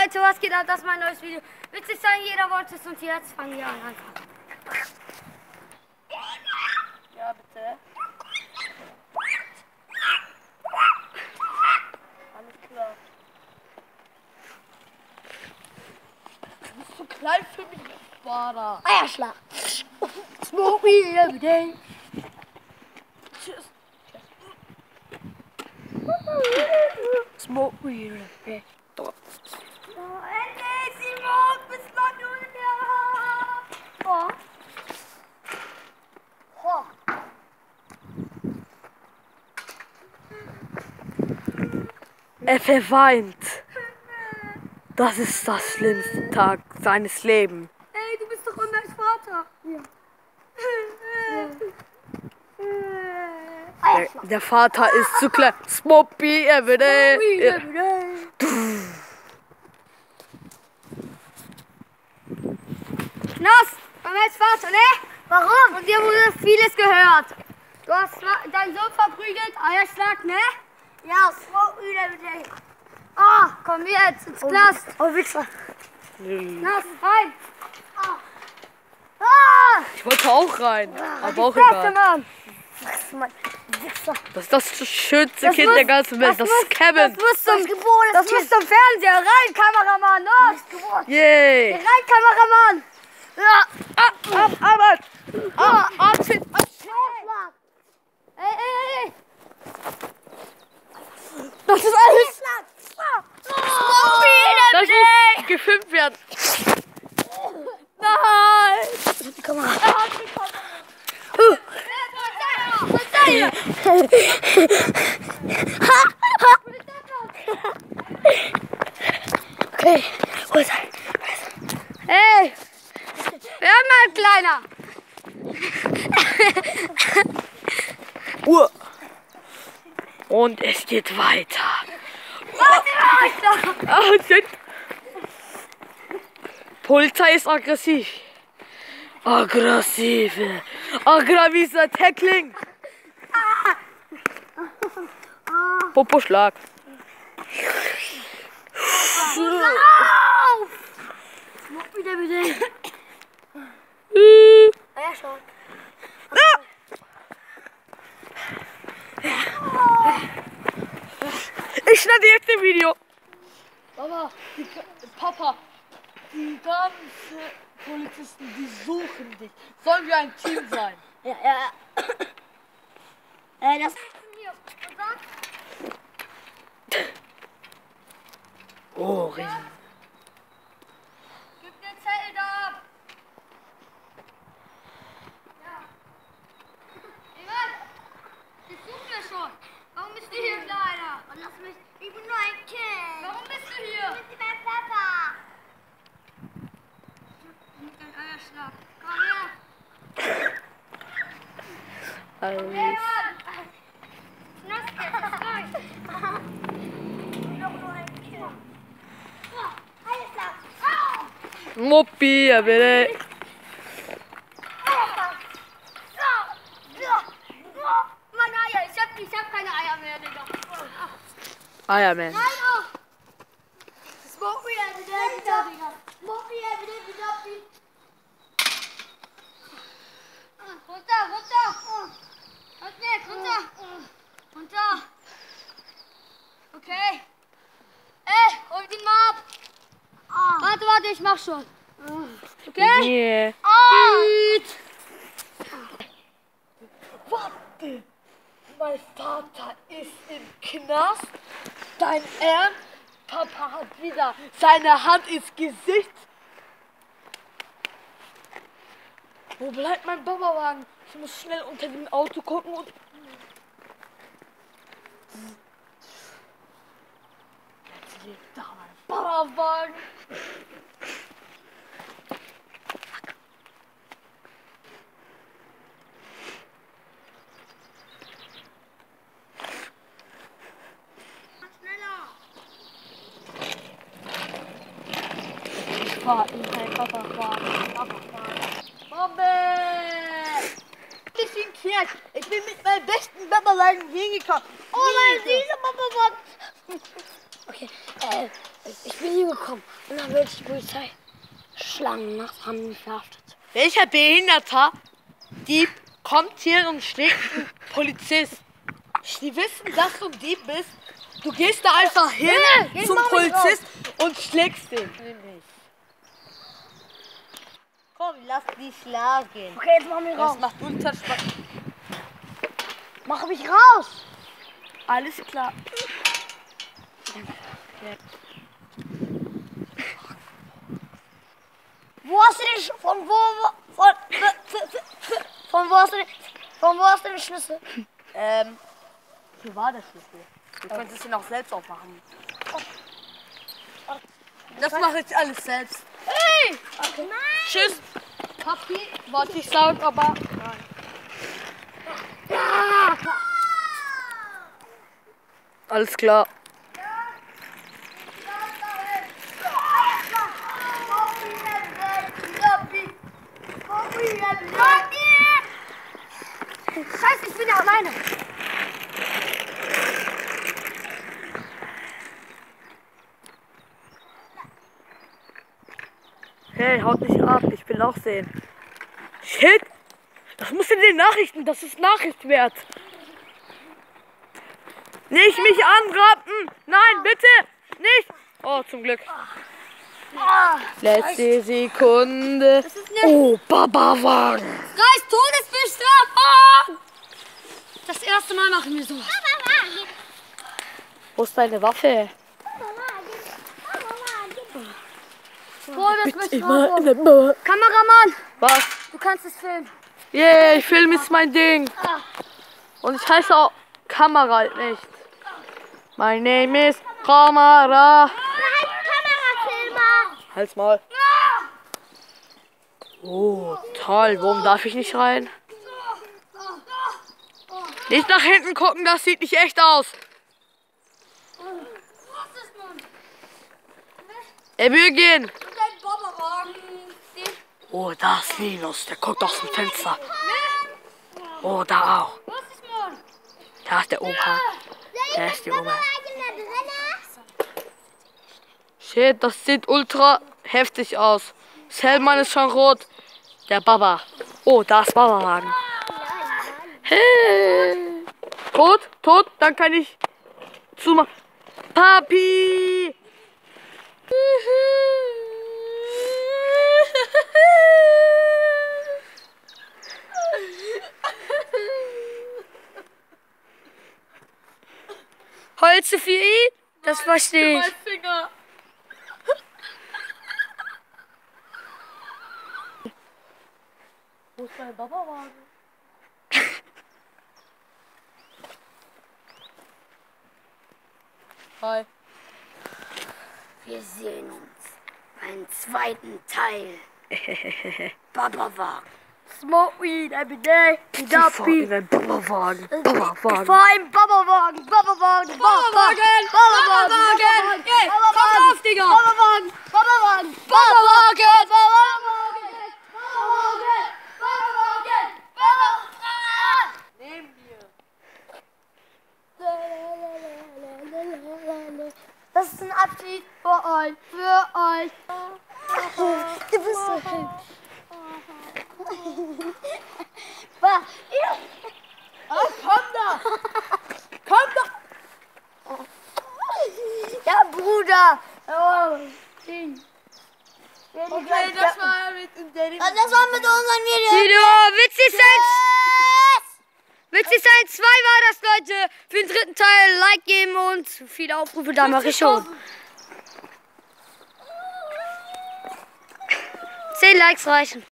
Leute, was geht ab? Das ist mein neues Video. Witzig sein, jeder wollte es und jetzt fangen wir an einfach. Ja, bitte. Alles klar. Du bist zu klein für mich, Vater. Eierschlag. Smoke me every day. Tschüss. Smoke me every day. Oh, endlich, Simon, bis wann du wieder? Oh. Oh. Er verweint. Das ist das schlimmste Tag seines Lebens. Ey, du bist doch immer als Vater. Ja. Der Vater ist zu klein. Smoke me every day. Nass, beim als Vater, ne? Warum? Von dir wurde vieles gehört. Du hast deinen Sohn verprügelt, Eierschlag, ne? Ja, smoke me every day. Ah, komm jetzt ins Glas. Oh, Wichser. Nass, rein. Ah. Ich wollte auch rein, aber auch Fresse, egal. Mann. Das ist das schönste Kind der ganzen Welt. Das ist Kevin. Das muss zum Fernseher. Rein, Kameramann. Los. Yay. Rein, Kameramann. Ja. Aber. Ey. Das ist alles. Das Das muss gefilmt werden. Nein. Die Kamera. Okay. Hey. Wer mal kleiner? Und es geht weiter. Warte. Polizei ist aggressiv. Aggressiver Tackling. Poposchlag. Lauf! Mach wieder bitte. Ja, schon. Ich schneide jetzt ein Video. Papa, die ganzen Polizisten, die suchen dich. Sollen wir ein Team sein? Ja. Das Oh, Riesen. Gib den Zelt ab. Ja. Egal. Ich suche mir schon. Warum bist du hier, Kleiner? Und lass mich. Ich bin nur ein Kind. Warum bist du hier? Ich bin mein Papa. Mit deinem Eierschlag. Komm her. Komm her, Mann. Nass, das ist rein. Ich bin doch nur ein Kind. Eierschlag. Au! Moppi, bitte. Meine Eier, ich hab keine Eier mehr, Digga. Ironman. Nein, oh! Smoke me every day, Digga. Smoke me every day, Digga. Runter. Und nicht, runter. Okay. Ey, hol ihn mal ab. Warte, ich mach schon. Okay? Yeah. Gut. Warte. Mein Vater ist im Knast. Dein Ernst? Papa hat wieder seine Hand ins Gesicht. Wo bleibt mein Babawagen? Ich muss schnell unter dem Auto gucken und... Jetzt liegt da mein Babawagen. Ich fahr in mein Babawagen. Ich bin mit meinem besten Babawagen hingekommen. Oh, mein süßer Papa. Okay. Ich bin hier gekommen und dann wird die Polizei Schlangen haben mich verhaftet. Welcher behinderter Dieb kommt hier und schlägt einen Polizist? Die wissen, dass du ein Dieb bist. Du gehst da einfach hin zum Polizist und schlägst den. Komm, lass die schlagen. Okay, jetzt machen wir Das raus. macht ultra Spaß. Mach mich raus. Alles klar. Wo hast du den von wo hast du den Schlüssel? Hier war der Schlüssel. Du könntest ihn auch selbst aufmachen. Das mache ich alles selbst. Hey! Okay. Tschüss. Papi, wollte ich sagen, aber nein. Alles klar. Scheiße, ich bin ja alleine. Hey, haut nicht ab, ich will auch sehen. Shit! Das muss in den Nachrichten, das ist Nachricht wert. Nicht mich anrappen! Nein, bitte! Nicht! Oh, zum Glück. Letzte Sekunde. Oh, Baba-Wagen! Reiß Todesbestrafung! Das erste Mal machen wir sowas. Wo ist deine Waffe? Todesbestrafung. Kameramann, Was? du kannst es filmen. Yeah, Film ist mein Ding. Und ich heiße auch Kamera nicht. My name is Kamera. Halt's mal. Oh, toll. Warum darf ich nicht rein? Nicht nach hinten gucken, das sieht nicht echt aus. Er will gehen. Oh, da ist Linus. Der guckt aus dem Fenster. Oh, da auch. Da ist der Opa. Da ist die Oma. Shit, das sieht ultra heftig aus. Selman ist schon rot. Der Baba. Oh, da ist Baba-Wagen. Hey. Tot, dann kann ich zumachen. Papi! Holze für ihn? Das verstehe ich. Finger. Wo ist dein Baba-Wagen? Hi. Wir sehen uns beim zweiten Teil. Baba-Wagen. Smoke weed every day. Ich fahr in einen Baba-Wagen. Ich Baba-Wagen. fahr im Baba-Wagen. Baba-Wagen. Baba-Wagen. Baba-Wagen. Hey, komm auf, Digga. Baba-Wagen. Baba-Wagen. Baba-Wagen. Neben dir. Das ist ein Abschied für euch. Für euch. Du bist so hübsch. Oh, komm da. Komm da. Ja, Bruder. Oh, Ding. Okay, das war mit dem Das war mit unseren Videos. Video, witzig sein 2 war das, Leute. Für den dritten Teil Like geben und viele Aufrufe, da mache ich schon. 10 Likes reichen.